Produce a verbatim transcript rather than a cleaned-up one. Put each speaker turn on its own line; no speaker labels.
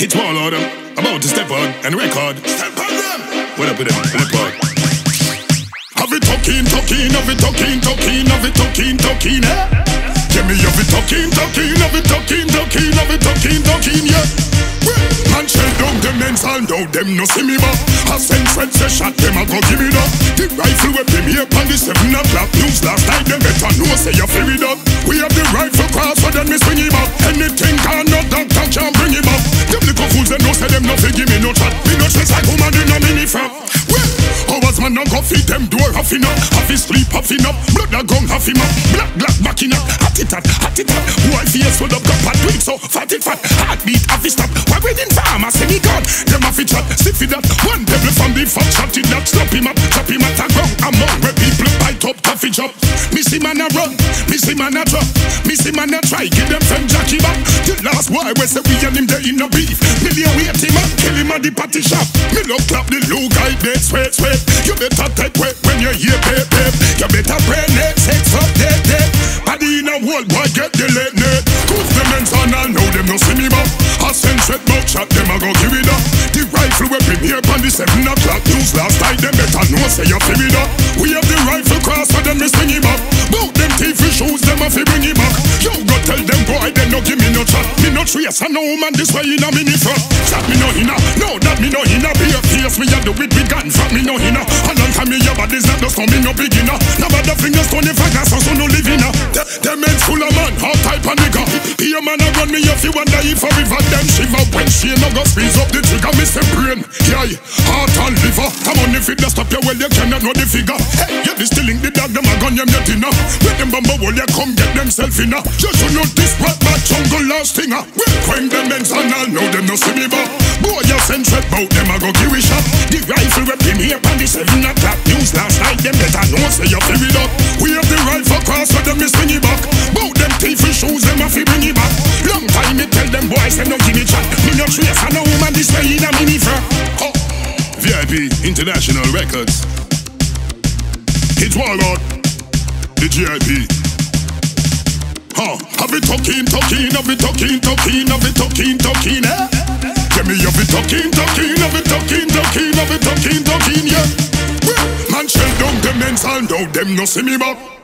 It's all of them about to step on and record. Step on them. What up with them? Record. Have it talking, talking, have it talking, talking, have it talking, talking, eh? Give me have it talking, talking, have it talking, talking, have it talking, talking, yeah. Man shell down them men's all know them no see me back. I send friends a shot them I go give it up. The rifle we premier on the seven o'clock news last night them better know say you feel it up. We have the rifle cross so then me swing him up. Anything can no doctor can bring him up. Them little fools they know say them nothing give me no chat. Me no stress like woman in a mini frap. Well, how was man no go feed them door huffing up. Half his sleep huffing up. Blood a gun huffing up. Black black backing up. Hot it hot, hot it hot. Boy face full up got pat do it so fat it fat. Heartbeat have to stop. Why we didn't farm a semi gun? Them have to chat. Sit for that. One devil from the fuck shot it that. Stop him up. Chop him at a ground. Among where people bite up coffee chop. Missy man a run. Missy man a drop. Missy man a try. Give them from Jackie back. The last boy we say we and him there in no beef. Million wait him up. Kill him at the party shop. Me love clap the low guy dead sweat sweat. You better take wet when you hear pep pep. You better pray next sex up dead dead. Body in a wall boy get the late net. Cause the men's on all know them no see me back. I send straight bout shot them I go give it up. The rifle we bring here on the seven o'clock news last night them better know say you feel it up. We have the rifle cross so them me swing him up. Bout them teeth shoes them have to bring him back. You go tell them boy they no give me no chat. Me no trace I know man this way in a mini front. Chat me no hinna, no that me no hinna. Be a face me a do it with gun fuck me no hinna. A long time me your body's not just so me no beginner. Now but the fingers turn the faggot so so no living up. Them men full of man, all type of nigga. Be a man a run me if you wonder if I river them shiver. When she no go squeeze up the trigger me say brain. Yeah, heart and liver. Come on if it does stop you well you cannot know the figure. Hey, you be stealing the dog them a gun them your dinner. When them bumble wall you come get themself in a. You should know this bad bad jungle last thinger. When them men's and all know them no see me back. Boy you send straight bout them a go give it shot. The rifle we bring here on the seven o'clock news last night them better know say you feel it up. We have the rifle cross so them me swing it back. Bout them teeth and shoes them a fi bring it back. Long time me tell them boys say no give me chat. Me no trace I know woman this way in a mini fur. Oh. V I P International Records. It's Warlord, the G I P. Huh? Have it talking, talking, have it talking, talking, have it talking, talking, eh? Give me have it talking, talking, have it talking, talking, have it talking, talking, yeah. Man shell down them men's all know them no see me back.